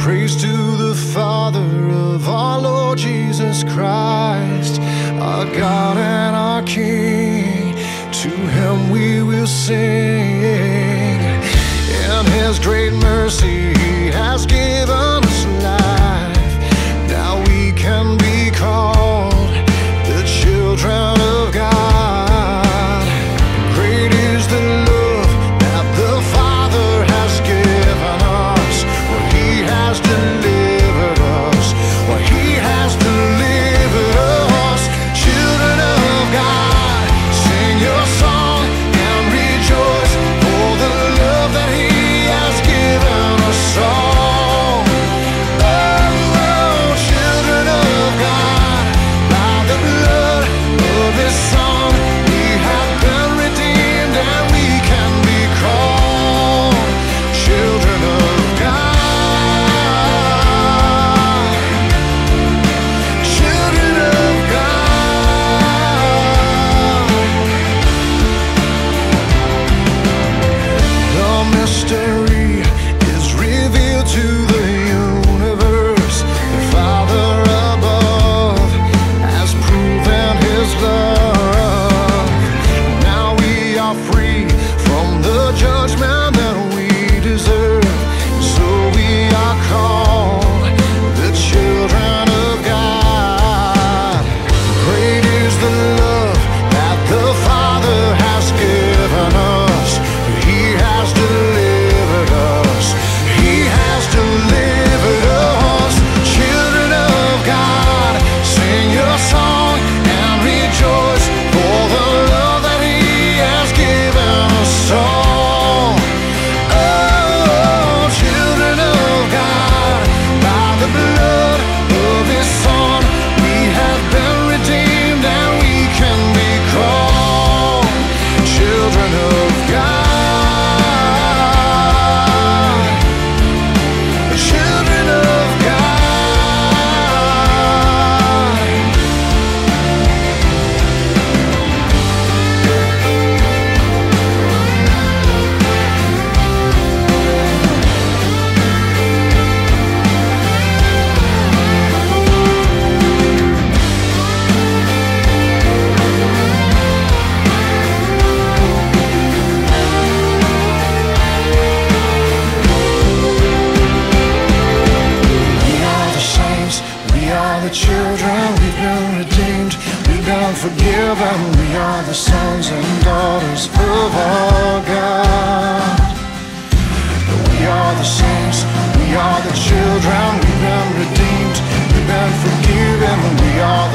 Praise to the Father of our Lord Jesus Christ, our God and our King. To Him we will sing. In His great mercy He has given us life. Now we can be called the children of God. Great is the love that the Father has given us. Well, He has delivered us. Well, He has delivered us. Children of God, sing your song and rejoice for the love that He has given us all. Oh, children of God, by the blood of His Son, we have been redeemed and we can be called children of God. Children of God. The mystery is revealed to the universe. The Father above has proven His love. Now we are free from the judgment that we deserve. So we are called the children of God. Great is the love that the Father has given us. He has delivered us. He has delivered us. Children of God, sing your song and rejoice for the love that He has given us all. Oh, children of God, by the blood of His Son, we have been redeemed and we can be called children of God. Children of God. We are the saints, we are the children, we've been redeemed, we've been forgiven, we are the sons and daughters of our God. We are the saints, we are the children, we've been redeemed, we've been forgiven, we are